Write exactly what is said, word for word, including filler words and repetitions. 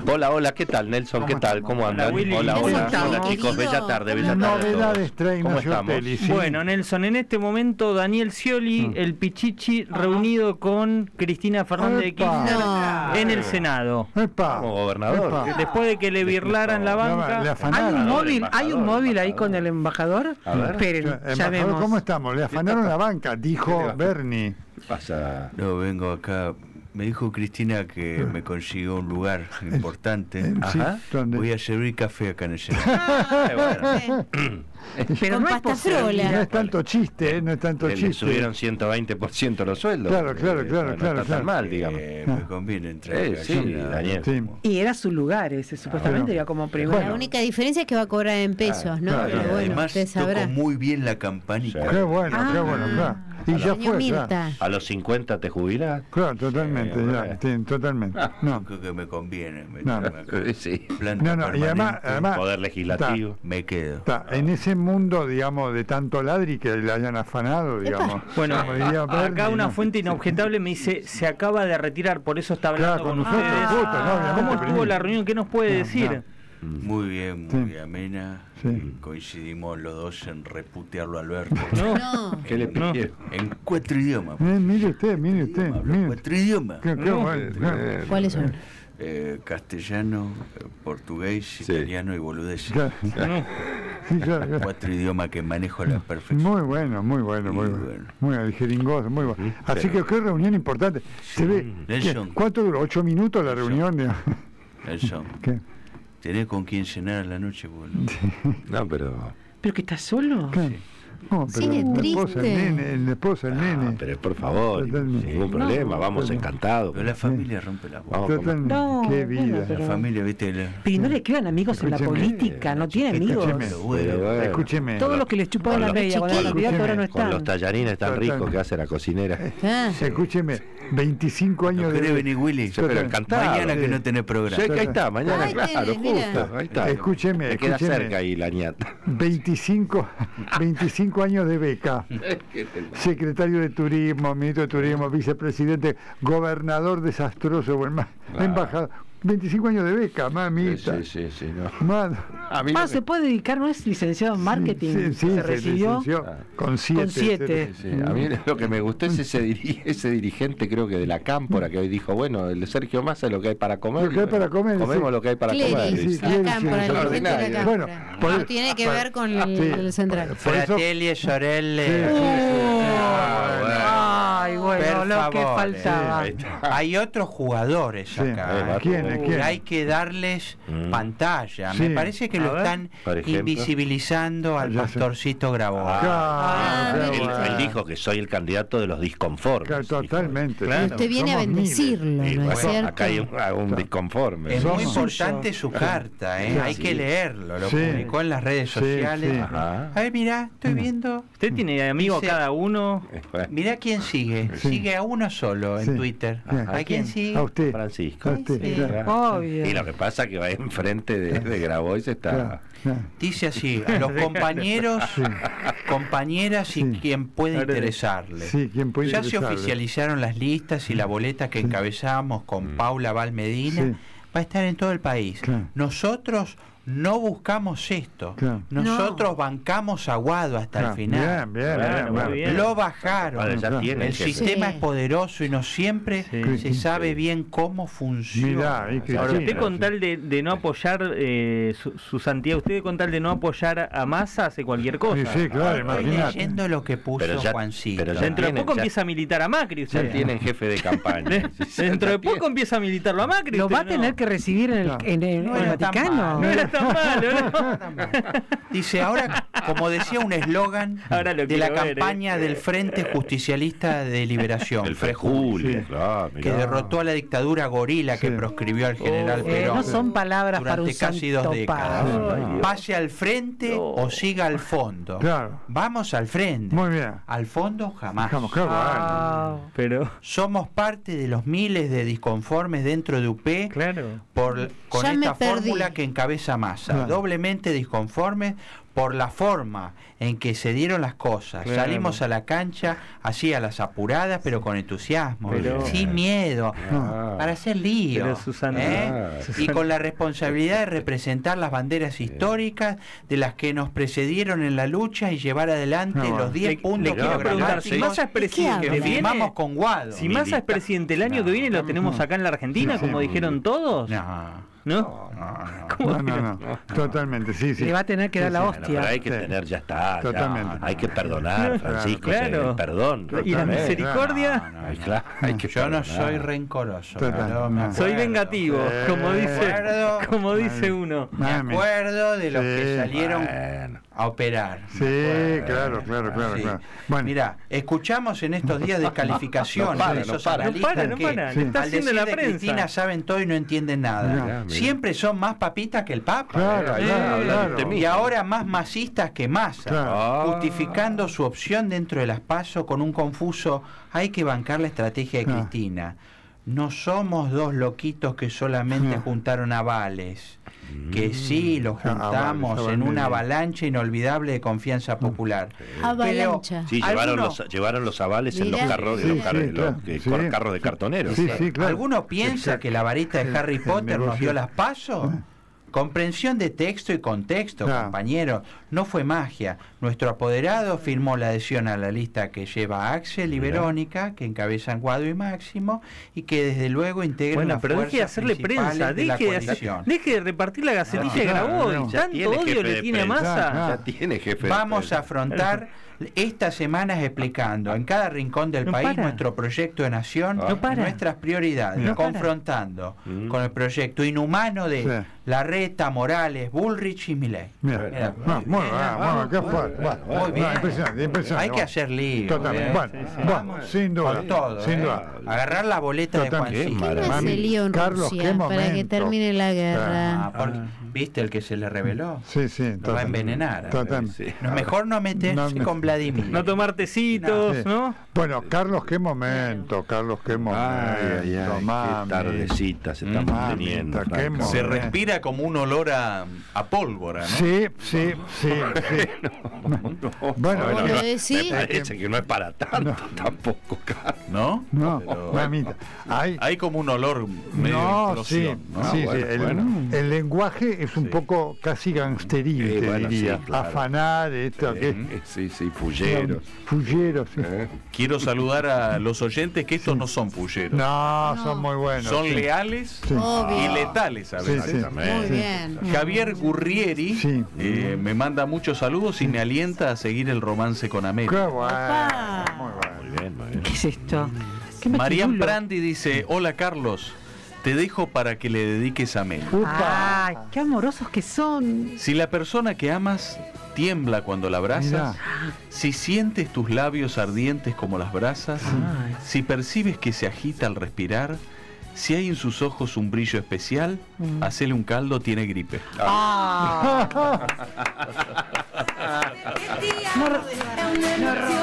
Hola, hola, ¿qué tal, Nelson? ¿Qué tal? ¿Cómo andan? Hola, hola, hola, hola, hola, chicos, bella tarde, bella tarde. Novedades trae ¿Cómo Ignacio estamos? Ortelli, sí. Bueno, Nelson, en este momento Daniel Scioli, Mm. el Pichichi, reunido con Cristina Fernández de Epa. Kirchner No. en el Senado. Epa. Como gobernador. Epa. Después de que le birlaran la Le banca. afanaron. ¿Hay un móvil, embajador, hay un móvil ahí embajador. con el embajador? A ver. Esperen, ya Embajador, vemos. ¿cómo estamos? Le afanaron la banca, dijo ¿Qué? Bernie. ¿Qué pasa? No, vengo acá. Me dijo Cristina que me consiguió un lugar importante. Eh, sí, Ajá. ¿dónde? Voy a servir café acá en el Senado. Eh, bueno, Pero Con no es pasta posible. frola. No es tanto chiste, ¿eh? No es tanto le, le chiste. subieron ciento veinte por ciento los sueldos. Claro, claro, Eh, claro, no, no claro, está claro. tan mal, digamos. Eh, me conviene entrar Eh, acá, sí, sí, Daniel. Sí. Y era su lugar ese, supuestamente Pero- iba como primero. Bueno. La única diferencia es que va a cobrar en pesos, ¿no? claro, Pero claro. bueno, Además, usted sabrá. toco muy bien la campanita. Qué bueno, qué Ah. bueno, claro. Y ya Señor fue, claro. Mirta. A los cincuenta te jubilás. Claro, totalmente, Eh, ya, bueno. sí, totalmente. No, Creo que me conviene. Me, No. Sí. Planta no, no, y además, permanente, además Poder legislativo. me quedo. está, en ese mundo, digamos, de tanto ladri que le hayan afanado, digamos. Bueno, como diría Bernie, acá una ¿no? fuente inobjetable me dice, se acaba de retirar, por eso está hablando Claro, con con nosotros, ustedes. justo, ¿no? Obviamente, ¿Cómo estuvo primero. la reunión? ¿Qué nos puede No, decir? Muy bien, Sí. muy amena. Sí. Coincidimos los dos en reputearlo a Alberto. No. No. ¿Qué le No. pidieron? En cuatro idiomas. Eh, mire usted, mire usted, Hablo mire. cuatro idiomas. Qué, qué No. bueno, claro. Eh, ¿Cuáles son? Eh, castellano, eh, portugués, Sí. italiano y boludés. Claro, No. sí, claro, claro. Cuatro idiomas que manejo a la perfección. Muy bueno, muy bueno, muy Muy bueno. bueno. Muy bueno, el jeringoso, muy bueno. Así pero- que qué reunión importante. Se ve. Nelson. ¿qué? ¿Cuánto duró? ¿Ocho minutos la reunión? digamos? Nelson, ¿Qué? ¿tenés con quién cenar a la noche? Bueno, No, pero. ¿Pero que estás solo? ¿Qué? No, pero Sigue la esposa, el triste. nene, el esposa, el Ah, nene. pero por favor, Totalmente. ningún problema, vamos totalmente. encantados. pero la familia rompe la boca. Vamos a comer. Totalmente. No, Qué bueno, vida. pero- La familia, viste, la- Pero no le quedan amigos en la Escúcheme. política, no tiene amigos. Escúcheme. Pero bueno, Bueno. Escúcheme. Todos los que les chupaban Con la los media cuando era chiquitos. candidato ahora no Con los están. tallarines tan Totalmente. ricos que hace la cocinera. Ah. Escúcheme, veinticinco ¿No años querés de. venir, Willy? Sí, pero encantado. Mañana que Sí. no tenés programa. Sí, que ahí está, mañana, Ay, claro, tenés, mira. justo. Ahí está. Escúcheme, Me queda escúcheme. cerca ahí la ñata. veinticinco, veinticinco años de beca. Secretario de Turismo, ministro de Turismo, vicepresidente, gobernador desastroso, bueno, ma- Ah. embajador. veinticinco años de beca, Sí, mamita. sí, sí, sí, no. Man- A mí Ah, no se me- puede dedicar, ¿no es licenciado en marketing? Sí, sí, se recibió. licenció Ah. con siete. siete. Sí, a mí lo que me gustó es ese, diri- ese dirigente, creo que de la Cámpora, que hoy dijo, bueno, el de Sergio Massa es lo que hay para comer. Lo que hay para comer, Comemos sí. lo que hay para Clery, comer. Sí, dice. Clery, la cámpora, sí, el dirigente de la extraordinario. cámpora. Bueno, por- No tiene que por- ver con el, sí. el central. Por eso- Fratelli Sorelle. Sí, sí, sí. Ah, bueno. Ay, bueno, Per lo que favor, faltaba. Ahí está. Hay otros jugadores Sí. acá. Eh, ¿Quién? Y ¿Quién? hay que darles Mm. pantalla. Sí. Me parece que A lo ver. están Por ejemplo. invisibilizando al Ya sé. pastorcito Grabois. Ah. Ah, Claro, mire Él, usted. él dijo que soy el candidato de los disconformes. Claro, dijo. totalmente. Claro. Y usted viene a Somos miles. bendecirlo, Y ¿no bueno, es cierto? acá hay un, un disconforme. Es muy Somos- importante su carta, ¿eh? Sí. Hay que leerlo. Lo Sí. publicó en las redes Sí, sociales. sí. Ajá. A ver, mirá, estoy viendo. Usted tiene amigos Dice- cada uno. Eh, bueno, Mirá quién sigue. Sí. Sigue a uno solo en Sí. Twitter. Ajá. ¿A quién sigue? A usted. Francisco. A usted, Sí. claro. Obvio. Y lo que pasa es que va enfrente de, de Grabois está. Claro, claro. Dice así, a los compañeros, Sí. compañeras y Sí. quien puede Ahora- interesarle. Sí, ¿quién puede Ya se interesarle? oficializaron las listas y la boleta que encabezamos con Paula Valmedina Sí. va a estar en todo el país. Claro. Nosotros no buscamos esto. Claro. Nosotros bancamos a Guado hasta Claro. el final. Bien, bien, Bueno, bien, muy bien. bien. Lo bajaron. Vale, ya Claro. tiene El jefe. sistema Sí. es poderoso y no siempre Sí. se sabe bien cómo funciona. Mirá, ahí Cristina. Ahora, usted con Sí. tal de, de no apoyar eh, su, su santidad, usted con tal de no apoyar a Massa hace cualquier cosa. Sí, sí, claro, Estoy imagínate. leyendo lo que puso Pero ya- Juancito. pero ya Dentro de tienen- poco ya- empieza a militar a Macri. Ya Usted. tienen jefe de campaña. Sí, sí, Dentro ya de poco tienen. empieza a militarlo a Macri. Lo usted va a no. tener que recibir en el, Claro. en el, No en el era tan Vaticano. malo, no era tan malo, ¿no? Dice, ahora, como decía un eslogan Ahora lo de la quiero ver, ¿eh? campaña del Frente Justicialista de Liberación, El Frejul, Frejul, Sí. claro, que mirá. derrotó a la dictadura gorila que Sí. proscribió al general Eh, Perón. no son palabras para un durante casi dos santo décadas. padre. Ay, Dios. Pase al frente No. o siga al fondo. Claro. Vamos al frente. Muy bien. Al fondo jamás. Vamos, qué bueno. Ah, Pero somos parte de los miles de disconformes dentro de U P claro. Ya por, con me esta perdí. fórmula que encabeza Massa, Ah. doblemente disconformes por la forma en que se dieron las cosas. Claro. Salimos a la cancha así a las apuradas, pero con entusiasmo, Pero- sin miedo, Ah. para hacer lío, Pero, Susana, ¿eh? ah, y con la responsabilidad de representar las banderas históricas de las que nos precedieron en la lucha y llevar adelante Ah, los diez Le, puntos le quiero preguntar, si programáticos Massa es presidente, que ¿De qué ¿viene? firmamos con Guado. Si Massa es presidente el año que viene, ¿lo tenemos acá en la Argentina, Sí, sí. como dijeron todos? No, ¿No? no, no. ¿Cómo No, que no, no. Totalmente, sí, sí. Le va a tener que dar la Sí, sí. Bueno, hostia. pero hay que Sí. tener, ya está. ya. Totalmente. Hay que perdonar, Francisco. Claro. El perdón. ¿Y la totalmente. misericordia? No, no, Ay, no. claro, hay que Yo no perdonar. soy rencoroso. Total. pero me No. Soy acuerdo. vengativo, Sí. como dice, acuerdo. como dice uno. Me Mami. acuerdo de los que Sí. salieron Bueno. a operar. Sí, claro, claro, claro, Sí. claro. Bueno, Mira, escuchamos en estos días de calificación No para, de esos no para. analistas No para, no que para, le está al haciendo decir la de prensa. Cristina saben todo y no entienden nada. Mirá, mirá. Siempre son más papitas que el Papa. Claro, Ahí claro, habla claro. de usted Y mismo. ahora más masistas que Massa, Claro. Ah. justificando su opción dentro de las PASO con un confuso hay que bancar la estrategia de Ah. Cristina. No somos dos loquitos que solamente Ah. juntaron avales, que sí los Ah, juntamos avales, en una avales. avalancha inolvidable de confianza popular. Avalancha. Sí, llevaron Algunos- los, llevaron los avales en los Mirá. carros, Sí, los car- sí, los- claro, que- sí. cor- carros de cartoneros. Sí, sí, claro. ¿Alguno piensa que la varita de Harry el Potter nos negocio. dio las pasos? Comprensión de texto y contexto, Claro. compañero, no fue magia. Nuestro apoderado firmó la adhesión a la lista que lleva Axel y Mirá. Verónica, que encabezan Guado y Máximo, y que desde luego integran Bueno, las pero deje de fuerzas hacerle principales prensa, de la deje de, hacer- coalición. deje de repartir la gacetilla No, de claro, Grabois. no. Ya Tanto tiene odio jefe le de tiene a prensa. Massa. Ah, Ya tiene jefe. de Vamos prensa. a afrontar estas semanas explicando en cada rincón del No país para. nuestro proyecto de nación, No para. nuestras prioridades, No para. confrontando Mm. con el proyecto inhumano de Sí. Larreta, Morales, Bullrich y Milei. Mira, Mira, no, muy bien, vamos, bueno, qué fuerte. bueno, Bueno, muy bien. no, impresionante, impresionante. Hay que hacer lío. Totalmente. ¿eh? Bueno, Sí, sí. bueno, sin duda. Con todo, sin ¿eh? duda. Agarrar la boleta de Totalmente. Juancito. Qué ¿Quién no Mami, hace lío en Carlos, Rusia qué para que momento. termine la guerra? Ah, porque- ¿Viste el que se le reveló? Sí, sí. Lo va a totalmente. envenenar. Totalmente. Sí. No, mejor no meterse No me- con Vladimir. No tomar tecitos, Sí. ¿no? Bueno, Carlos, qué momento, Carlos, qué momento. Ay, ay, ay, mami. qué tardecita se está Mm. manteniendo. Mamita, qué Franco. mo- Se Joder. respira como un olor a, a pólvora, ¿no? Sí, sí, sí, sí. Bueno, Bueno, ¿Vos bueno, lo decís? Me parece que no es para tanto tampoco, Carlos. ¿No? no, Pero mamita. Hay, hay como un olor medio no, sí, explosión, ¿no? sí, sí, bueno, el, bueno. el lenguaje es un Sí. poco casi gangsteril, Sí, te bueno, diría. sí, claro. Afanar, esto, que Eh, Sí, sí, fulleros. Fulleros, sí. Eh. Quiero saludar a los oyentes que estos no son fulleros. No, No. son muy buenos. son sí. leales Sí. Obvio. y letales a Sí, veces. sí. Exactamente. Muy bien. Javier Gurrieri Sí. eh, me manda muchos saludos y me alienta a seguir el romance con América. Qué bueno, Opa. muy bueno. Muy bien, muy bien. ¿Qué es esto? ¿Qué Marian maquinulo? Brandi dice, hola Carlos, te dejo para que le dediques a Mel. Upa. Ay, qué amorosos que son. Si la persona que amas tiembla cuando la abrazas, Mirá. si sientes tus labios ardientes como las brasas, Ay. si percibes que se agita al respirar, si hay en sus ojos un brillo especial, Mm. hacele un caldo, tiene gripe. Ah. No, no